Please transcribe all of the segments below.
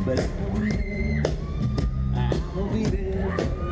but I will be there.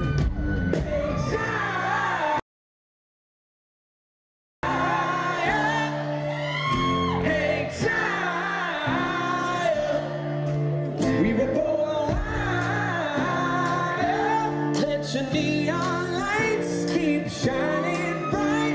Hang tight. We were born wild. Let your neon lights keep shining bright.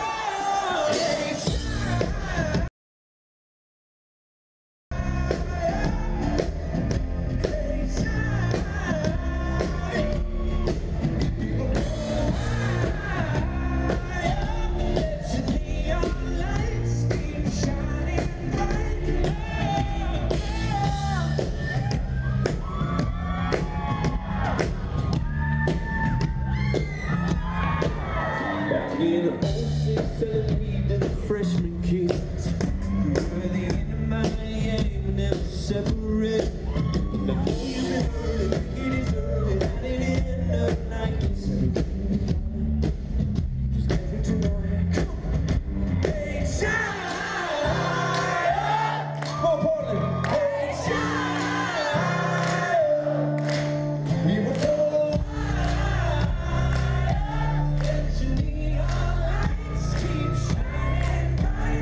In the old days, telling me to the freshman kids, you're the end of my aim, and never separate. And I know you've been early, it is early, and it end up like this. Just give it tonight. Hey, child! Come on, Portland! Hey, child! We were born wild. Let your neon lights keep shining bright.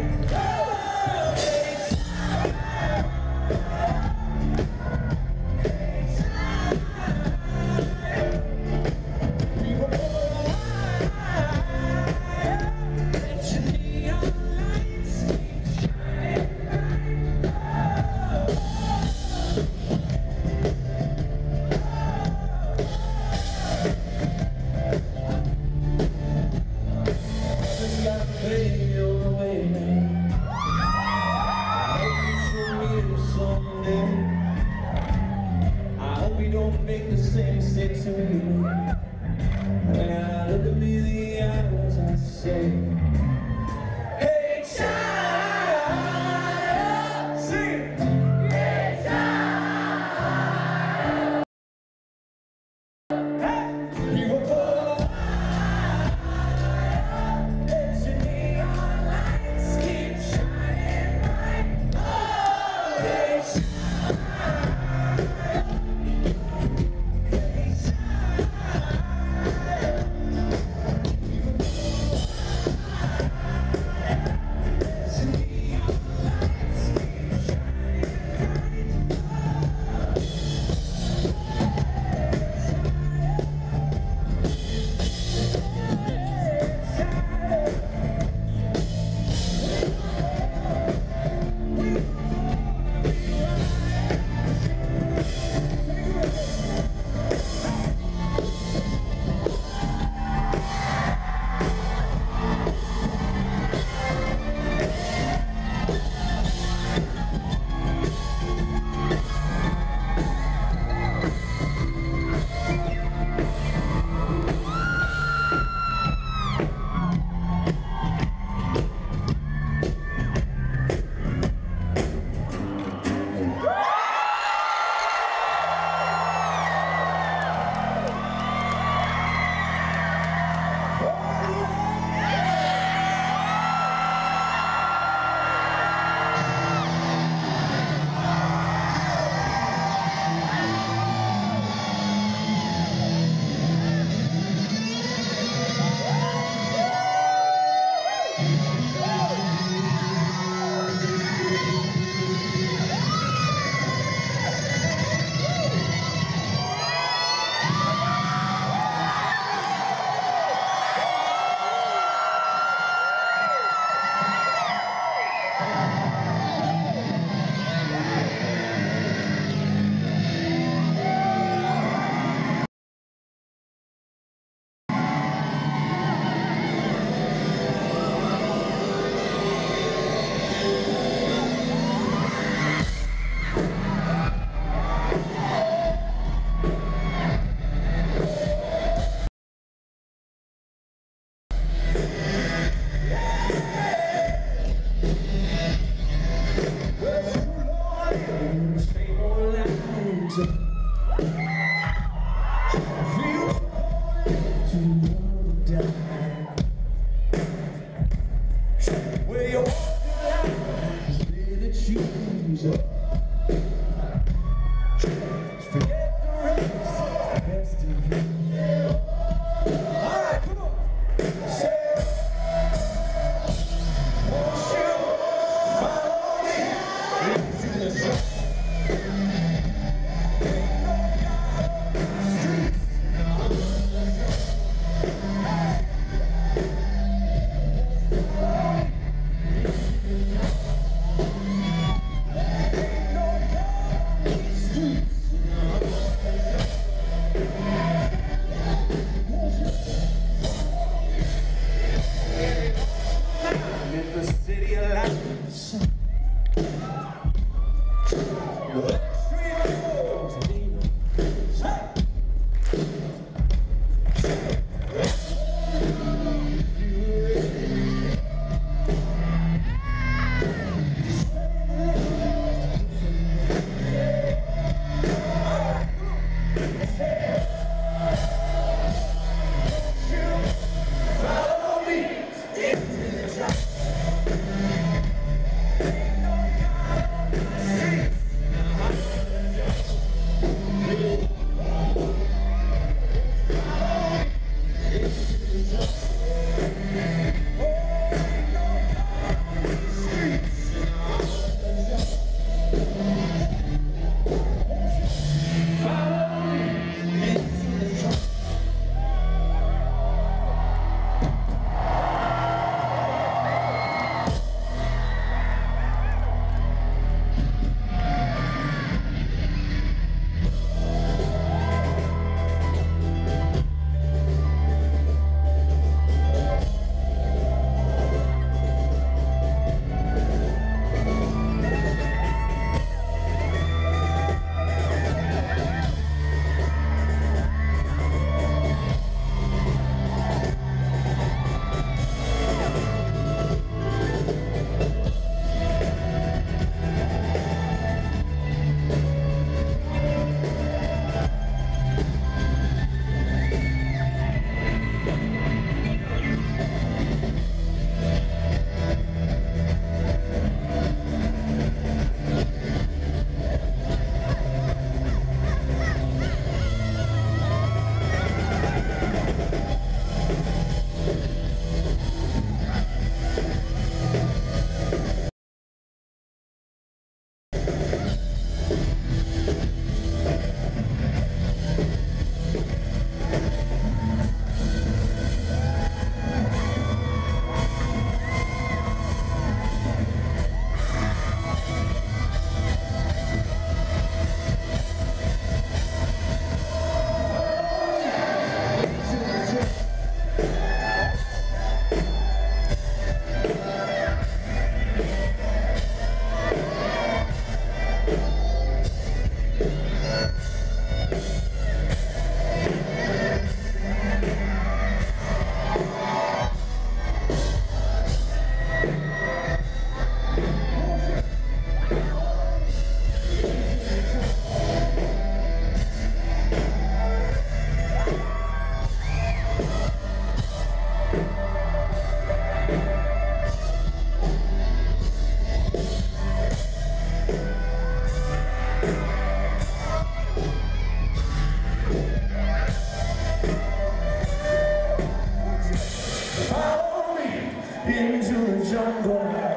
into the jungle.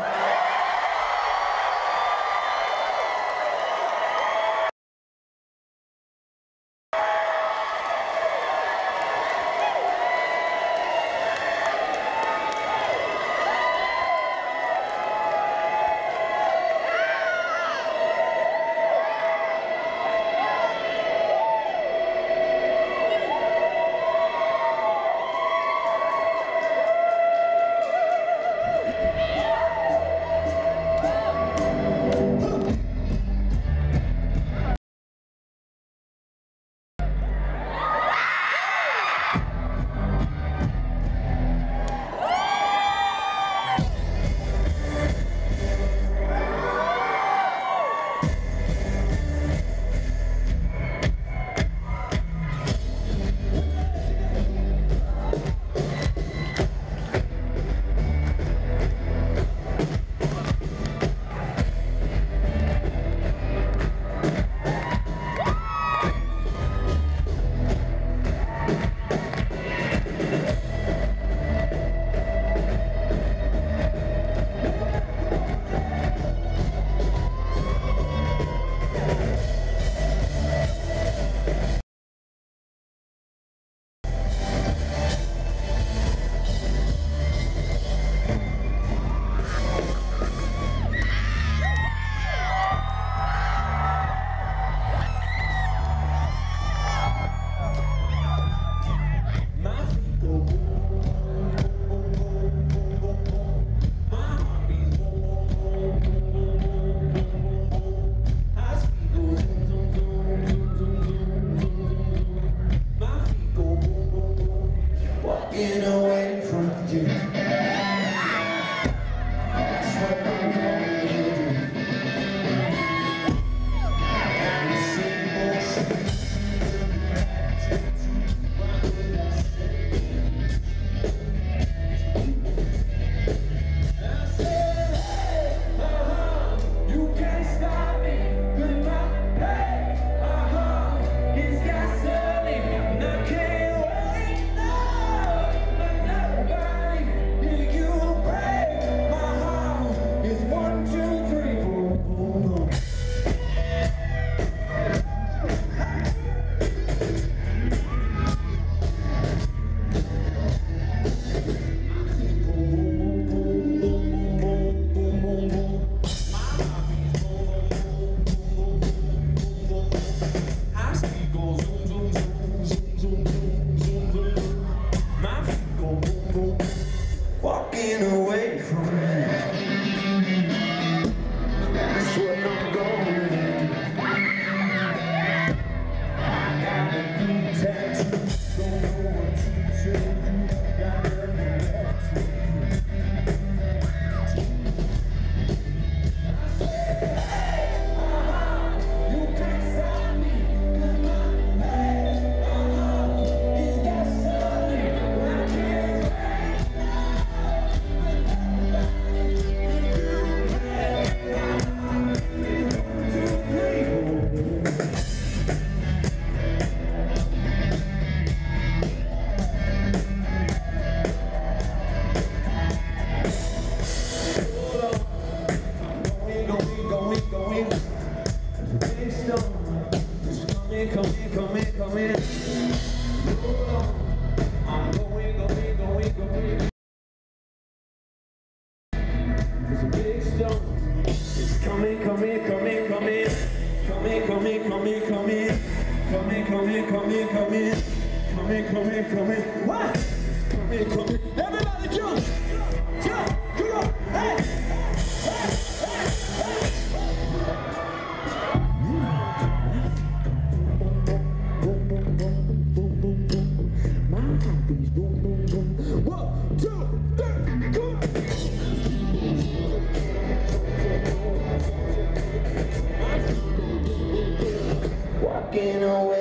Walking away from you. That's what I'm gonna do. The same old shit. I said, hey, you can't stop me, 'cause my hey, it's gasoline, and I can't wait, no, but nobody, you break my heart. It's 1, 2, 3, 4, boom, boom. Walking away from you. That's what I'm gonna do. I got a new tattoo. Don't know what to say. Got nothing left to do. I said, hey, you can't stop me, 'cause my hey, it's gasoline, I can't wait. Going. There's a big storm. Just come in. Hold on. I'm going. There's a big storm. It's coming. What? It's coming. Everybody jump. Come on. Hey. Walking away.